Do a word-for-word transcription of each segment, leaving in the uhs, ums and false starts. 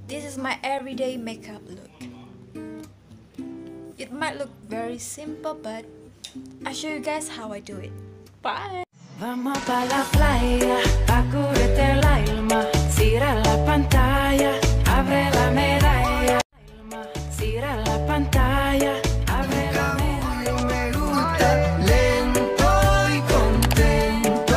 This is my everyday makeup look. It might look very simple, but I'll show you guys how I do it. Bye! Vamos pa la playa, a cubrirte el alma. Cierra la pantalla, abre la medalla. Cierra la pantalla, abre la medalla. Me gusta lento y contento.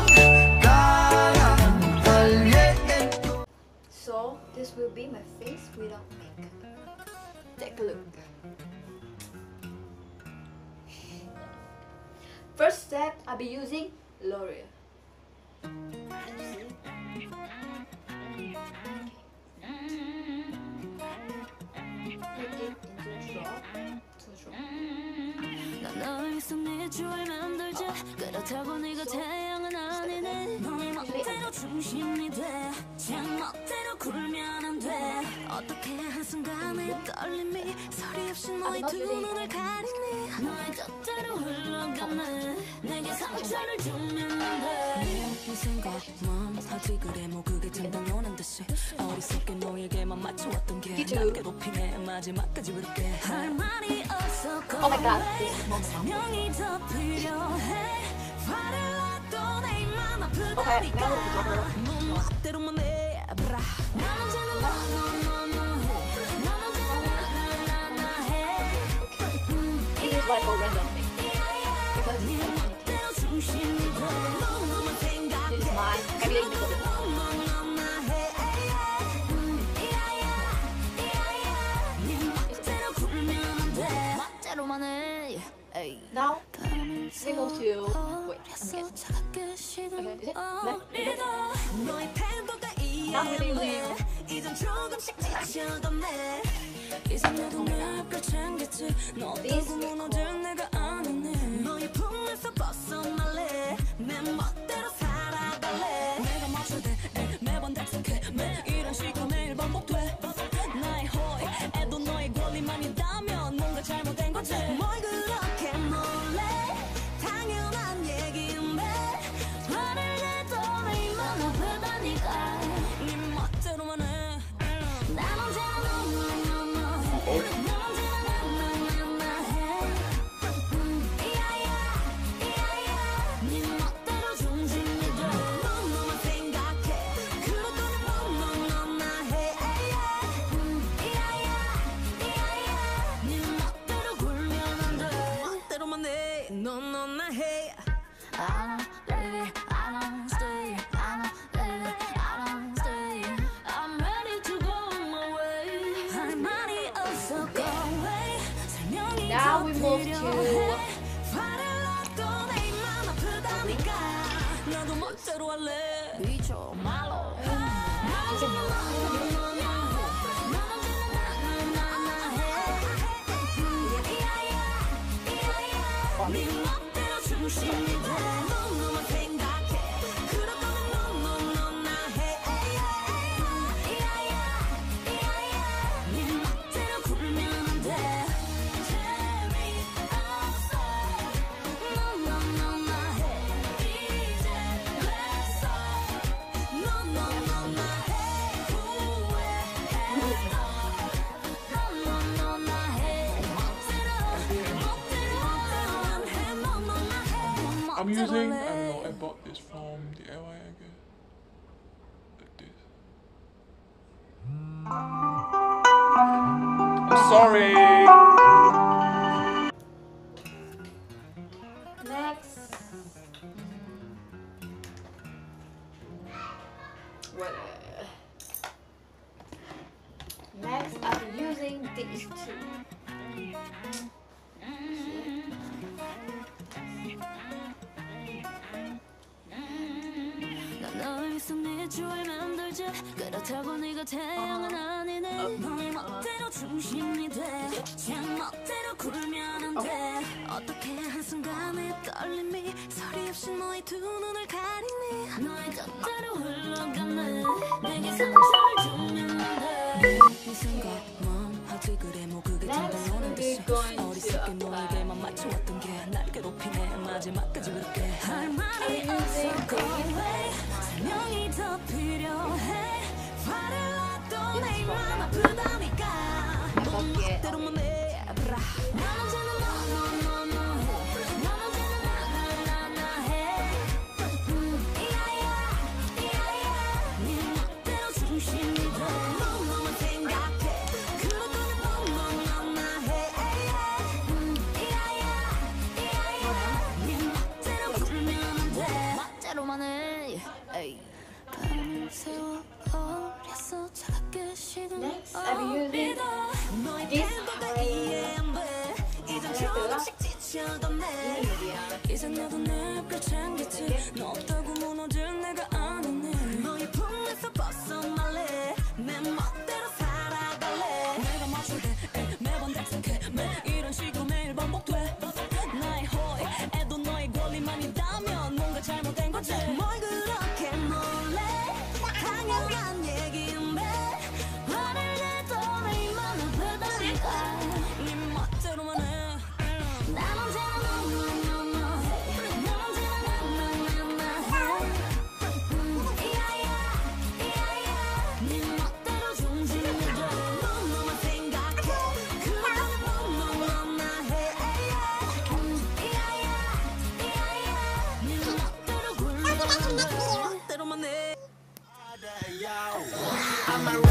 Canta el viento. So this will be my face without makeup. Take a look. First step, I'll be using L'Oreal. 그렇다고 네가 태양은 아니네. 너의 멋대로 중심이 돼. 제 멋대로 굴면 안 돼. 어떻게 한순간에 떨림이 소리 없이 너의 두 눈을 가리니. 너의 곁대로 흘러가네. 내게 상처를 주면 안 돼. 네 생각만 하지 그래 뭐 그게 참 당연한 듯이. 어리석게 너에게만 맞춰왔던 게 날 괴롭히네. 마지막까지 그렇게 할 말이 없어. Oh my god. 설명이 더 필요해. Okay, now we'll It is like a random thing. Because this is my everyday makeup. Now we go to wait, I'm getting okay, is it? Left? Is it? Now we're using Now we move to I'm using, I don't know, I bought this from the L I, I guess. Like this. I'm sorry! next. What? Next, I'll be using these two. 그렇다고 네가 태양은 아니네. 너의 멋대로 중심이 돼. 제 멋대로 굴면 안 돼. 어떻게 한순간에 떨림이 소리 없이 너의 두 눈을 가리니. 너의 곁대로 흘러가네. 내게 상처를 주면 안 돼. 네 생각만 하지 그래 뭐 그게 참 당연한 듯이. 어리석게 너에게만 맞춰왔던 게 날 괴롭히네. 마지막까지 그렇게 할 말이 없어. 설명이 더 필요해. 화를 놔도 내 Next, I'll be using this 이제 나도 내 앞을 챙겼지 너 없다고 무너질 내가 아니네 너의 품에서 벗어날래 내 멋대로 살아갈래 내가 맞출 때 매번 약속해 매 이런 식으로 매일 반복돼 나의 호의 애도 너의 권리만 있다면 뭔가 잘못된 거지 뭘 그렇게 놀래 당연한 얘기인데 화를 내도 내 맘을 빼다니까 네 멋대로만 해 난 언제나 I'm a